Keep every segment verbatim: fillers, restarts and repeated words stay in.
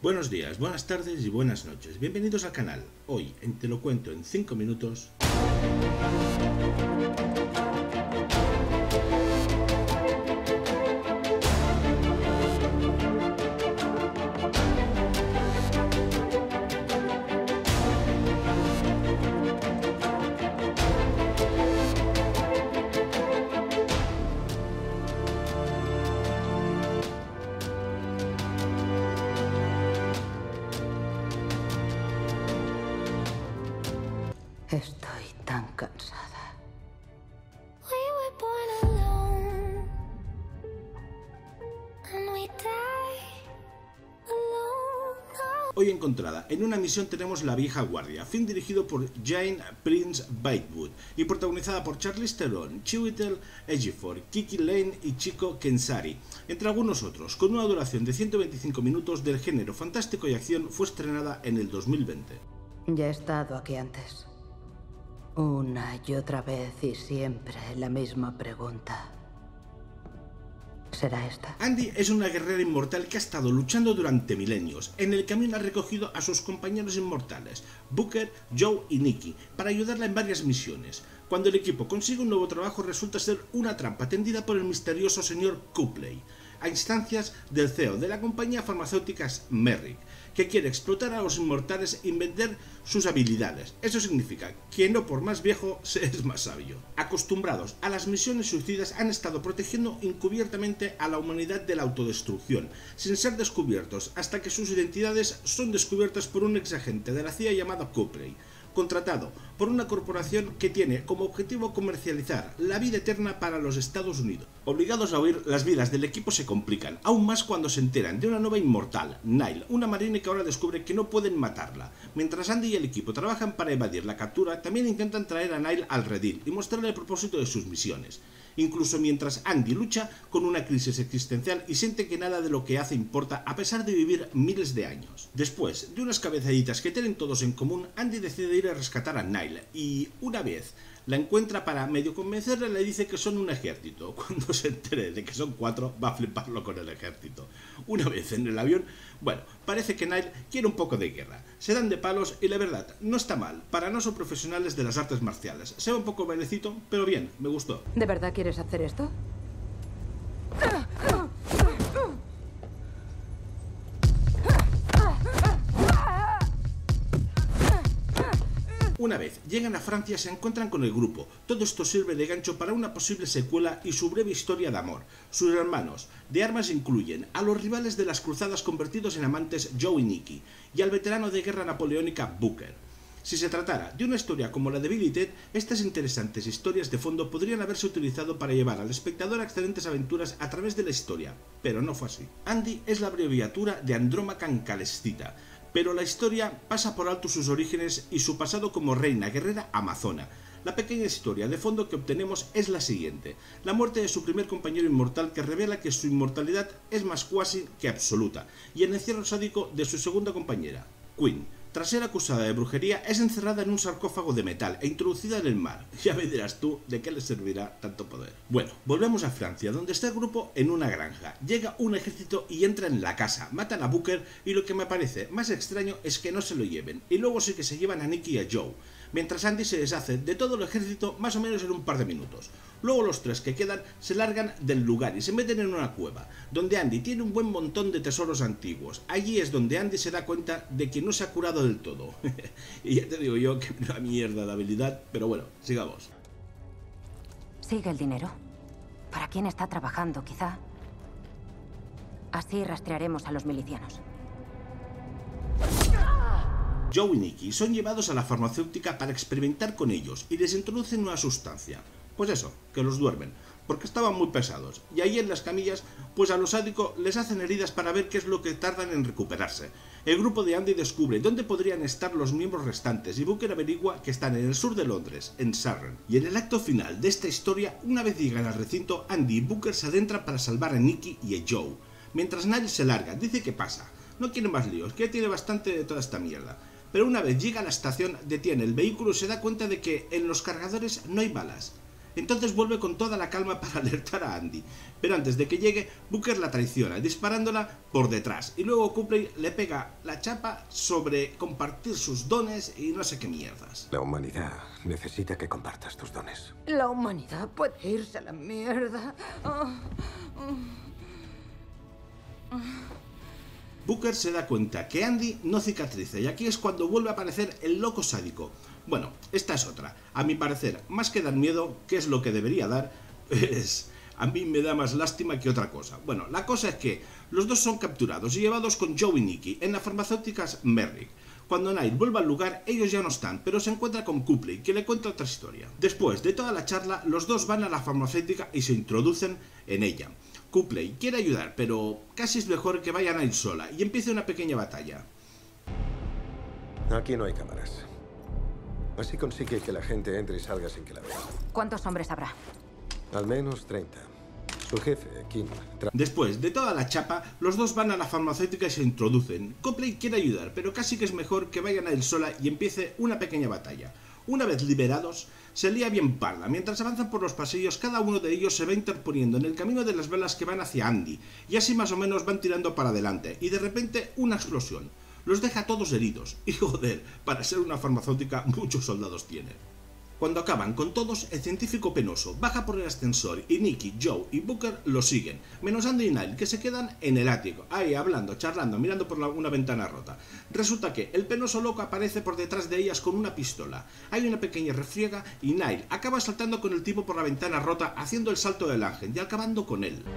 Buenos días, buenas tardes y buenas noches. Bienvenidos al canal. Hoy, en Te lo cuento en cinco minutos... Estoy tan cansada. Hoy encontrada en una misión tenemos La vieja guardia, film dirigido por Jane Prince Bythewood y protagonizada por Charlize Theron, Chiwetel Ejiofor, Kiki Lane y Chico Kensari, entre algunos otros. Con una duración de ciento veinticinco minutos, del género fantástico y acción, fue estrenada en el dos mil veinte. Ya he estado aquí antes. Una y otra vez y siempre la misma pregunta. ¿Será esta? Andy es una guerrera inmortal que ha estado luchando durante milenios. En el camino ha recogido a sus compañeros inmortales, Booker, Joe y Nikki, para ayudarla en varias misiones. Cuando el equipo consigue un nuevo trabajo, resulta ser una trampa tendida por el misterioso señor Copley, a instancias del C E O de la compañía farmacéutica Merrick, que quiere explotar a los inmortales y vender sus habilidades. Eso significa que no por más viejo se es más sabio. Acostumbrados a las misiones suicidas, han estado protegiendo encubiertamente a la humanidad de la autodestrucción, sin ser descubiertos, hasta que sus identidades son descubiertas por un exagente de la C I A llamado Copley, contratado por una corporación que tiene como objetivo comercializar la vida eterna para los Estados Unidos. Obligados a huir, las vidas del equipo se complican, aún más cuando se enteran de una nueva inmortal, Nile, una marine que ahora descubre que no pueden matarla. Mientras Andy y el equipo trabajan para evadir la captura, también intentan traer a Nile al redil y mostrarle el propósito de sus misiones. Incluso mientras Andy lucha con una crisis existencial y siente que nada de lo que hace importa a pesar de vivir miles de años. Después de unas cabezaditas que tienen todos en común, Andy decide ir a rescatar a Nile y, una vez la encuentra para medio convencerle, le dice que son un ejército. Cuando se entere de que son cuatro, va a fliparlo con el ejército. Una vez en el avión, bueno, parece que Nile quiere un poco de guerra. Se dan de palos y la verdad, no está mal. Para no ser profesionales de las artes marciales. Se ve un poco bailecito, pero bien, me gustó. ¿De verdad quieres hacer esto? Una vez llegan a Francia, se encuentran con el grupo. Todo esto sirve de gancho para una posible secuela y su breve historia de amor. Sus hermanos de armas incluyen a los rivales de las cruzadas convertidos en amantes Joe y Nikki, y al veterano de guerra napoleónica Booker. Si se tratara de una historia como la de Bill y Ted, estas interesantes historias de fondo podrían haberse utilizado para llevar al espectador a excelentes aventuras a través de la historia, pero no fue así. Andy es la abreviatura de Andrómaca Calescita, pero la historia pasa por alto sus orígenes y su pasado como reina guerrera amazona. La pequeña historia de fondo que obtenemos es la siguiente: la muerte de su primer compañero inmortal, que revela que su inmortalidad es más cuasi que absoluta, y el encierro sádico de su segunda compañera, Quinn. Tras ser acusada de brujería, es encerrada en un sarcófago de metal e introducida en el mar. Ya me dirás tú de qué le servirá tanto poder. Bueno, volvemos a Francia, donde está el grupo en una granja. Llega un ejército y entra en la casa, matan a Booker, y lo que me parece más extraño es que no se lo lleven, y luego sí que se llevan a Nikki y a Joe, mientras Andy se deshace de todo el ejército más o menos en un par de minutos. Luego los tres que quedan se largan del lugar y se meten en una cueva, donde Andy tiene un buen montón de tesoros antiguos. Allí es donde Andy se da cuenta de que no se ha curado del todo. Y ya te digo yo que una mierda de habilidad, pero bueno, sigamos. Sigue el dinero. ¿Para quién está trabajando, quizá? Así rastrearemos a los milicianos. Joe y Nikki son llevados a la farmacéutica para experimentar con ellos y les introducen una sustancia. Pues eso, que los duermen, porque estaban muy pesados, y ahí en las camillas, pues a los sádicos les hacen heridas para ver qué es lo que tardan en recuperarse. El grupo de Andy descubre dónde podrían estar los miembros restantes, y Booker averigua que están en el sur de Londres, en Surrey. Y en el acto final de esta historia, una vez llegan al recinto, Andy y Booker se adentran para salvar a Nikki y a Joe. Mientras Nile se larga, dice que pasa, no quiere más líos, que ya tiene bastante de toda esta mierda. Pero una vez llega a la estación, detiene el vehículo y se da cuenta de que en los cargadores no hay balas. Entonces vuelve con toda la calma para alertar a Andy, pero antes de que llegue, Booker la traiciona, disparándola por detrás, y luego Copley le pega la chapa sobre compartir sus dones y no sé qué mierdas. La humanidad necesita que compartas tus dones. La humanidad puede irse a la mierda. Oh, oh. Booker se da cuenta que Andy no cicatriza, y aquí es cuando vuelve a aparecer el loco sádico. Bueno, esta es otra. A mi parecer, más que dar miedo, que es lo que debería dar, es... a mí me da más lástima que otra cosa. Bueno, la cosa es que los dos son capturados y llevados con Joe y Nikki en las farmacéuticas Merrick. Cuando Night vuelve al lugar, ellos ya no están, pero se encuentra con Copley, que le cuenta otra historia. Después de toda la charla, los dos van a la farmacéutica y se introducen en ella. Copley quiere ayudar, pero casi es mejor que vayan a ir sola y empiece una pequeña batalla. Aquí no hay cámaras. Así consigue que la gente entre y salga sin que la vea. ¿Cuántos hombres habrá? Al menos treinta. Su jefe, Kim... Después de toda la chapa, los dos van a la farmacéutica y se introducen. Copley quiere ayudar, pero casi que es mejor que vayan a ir sola y empiece una pequeña batalla. Una vez liberados, se lía bien parda. Mientras avanzan por los pasillos, cada uno de ellos se va interponiendo en el camino de las velas que van hacia Andy, y así más o menos van tirando para adelante, y de repente una explosión. Los deja a todos heridos, y joder, para ser una farmacéutica muchos soldados tiene. Cuando acaban con todos, el científico penoso baja por el ascensor y Nikki, Joe y Booker lo siguen, menos Andy y Niall, que se quedan en el ático, ahí hablando, charlando, mirando por la, una ventana rota. Resulta que el penoso loco aparece por detrás de ellas con una pistola. Hay una pequeña refriega y Niall acaba saltando con el tipo por la ventana rota, haciendo el salto del ángel y acabando con él.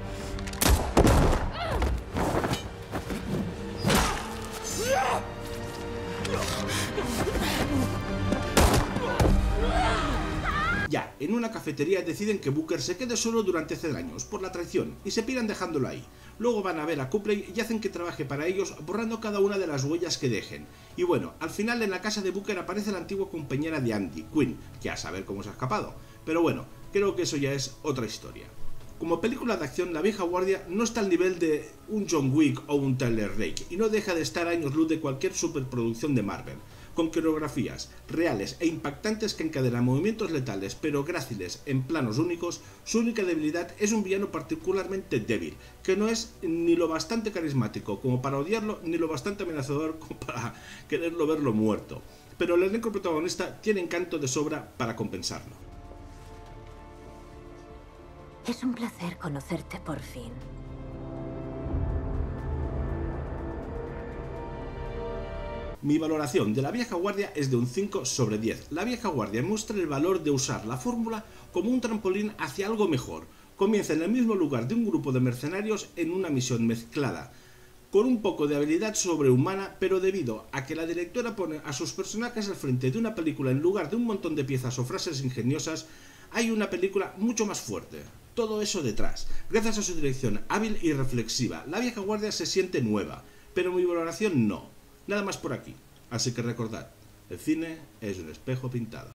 Ya, en una cafetería deciden que Booker se quede solo durante cien años, por la traición, y se piran dejándolo ahí. Luego van a ver a Copley y hacen que trabaje para ellos, borrando cada una de las huellas que dejen. Y bueno, al final en la casa de Booker aparece la antigua compañera de Andy, Quinn, que a saber cómo se ha escapado. Pero bueno, creo que eso ya es otra historia. Como película de acción, La vieja guardia no está al nivel de un John Wick o un Tyler Rake, y no deja de estar a años luz de cualquier superproducción de Marvel. Con coreografías reales e impactantes que encadenan movimientos letales pero gráciles en planos únicos, su única debilidad es un villano particularmente débil, que no es ni lo bastante carismático como para odiarlo, ni lo bastante amenazador como para quererlo verlo muerto. Pero el elenco protagonista tiene encanto de sobra para compensarlo. Es un placer conocerte por fin. Mi valoración de La vieja guardia es de un cinco sobre diez. La vieja guardia muestra el valor de usar la fórmula como un trampolín hacia algo mejor. Comienza en el mismo lugar de un grupo de mercenarios en una misión mezclada, con un poco de habilidad sobrehumana, pero debido a que la directora pone a sus personajes al frente de una película en lugar de un montón de piezas o frases ingeniosas, hay una película mucho más fuerte. Todo eso detrás. Gracias a su dirección hábil y reflexiva, La vieja guardia se siente nueva, pero mi valoración no. Nada más por aquí. Así que recordad, el cine es un espejo pintado.